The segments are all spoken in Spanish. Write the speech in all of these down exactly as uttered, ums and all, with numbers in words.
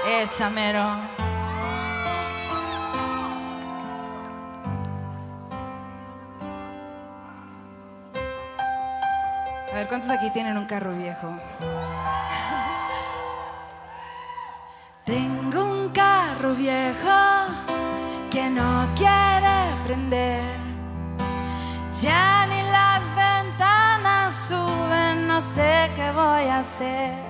Esa mero. A ver, ¿cuántos aquí tienen un carro viejo? Tengo un carro viejo que no quiere prender. Ya ni las ventanas suben, no sé qué voy a hacer.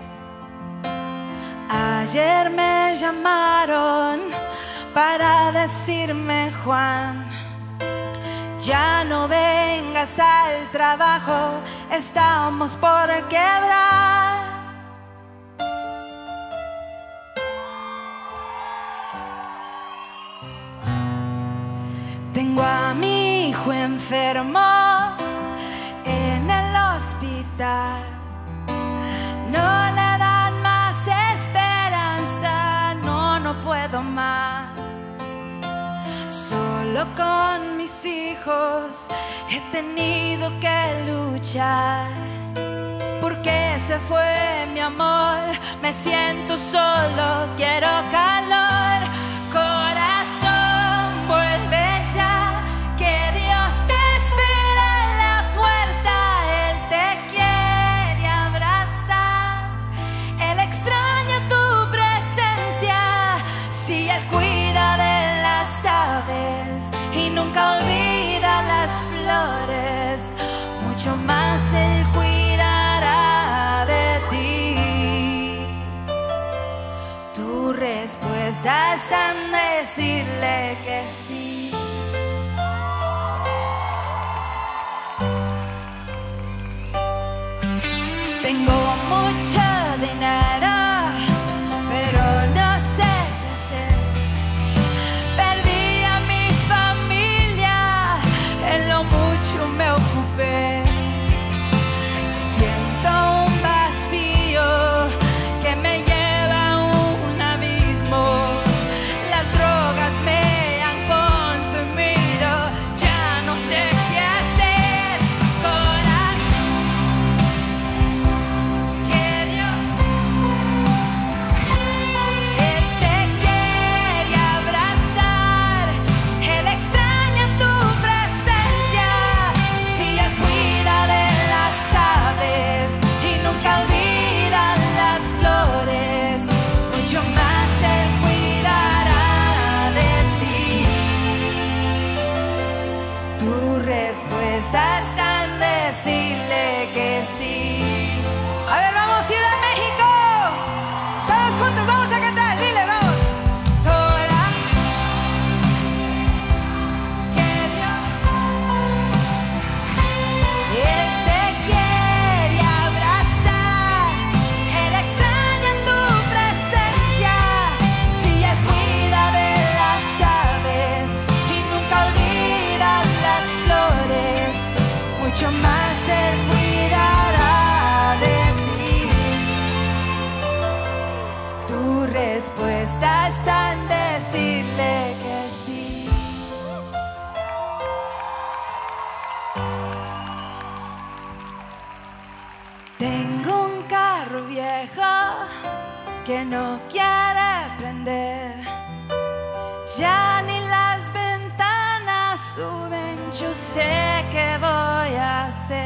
Ayer me llamaron para decirme: Juan, ya no vengas al trabajo, estamos por quebrar. Tengo a mi hijo enfermo en el hospital. No le dan más esperanza, no, no puedo más. Solo con mis hijos he tenido que luchar. Porque se fue mi amor, me siento solo, quiero calor. Corazón, vuelve ya, que Dios te espera en la puerta. Él te quiere abrazar, Él extraña tu presencia. Si Él cuida de las aves y nunca olvida las flores, mucho más Él cuidará de ti. Tu respuesta está en decirle que sí. Tengo mucho dinero, pero no sé qué hacer. Perdí a mi familia, en lo mucho me ocupé. Siento un vacío que me lleva a un abismo. Las drogas me han consumido, ya no sé qué hacer. Corazón, que Dios, Él te quiere abrazar, Él extraña tu presencia. Si Él cuida de las aves y nunca olvida las flores, mucho más Él cuidará de ti. Tu respuesta está en decirle que sí. A ver, vamos, Ciudad de México. Todos juntos vamos a cantar. Dile, vamos. Corazón, que Dios, Él te quiere abrazar, Él extraña tu presencia. Si Él cuida de las aves y nunca olvida las flores, mucho más Él cuidará de ti. Tu respuesta está en decirle que sí. Tengo un carro viejo que no quiere prender. Ya ni las ventanas suben, yo sé qué voy a hacer.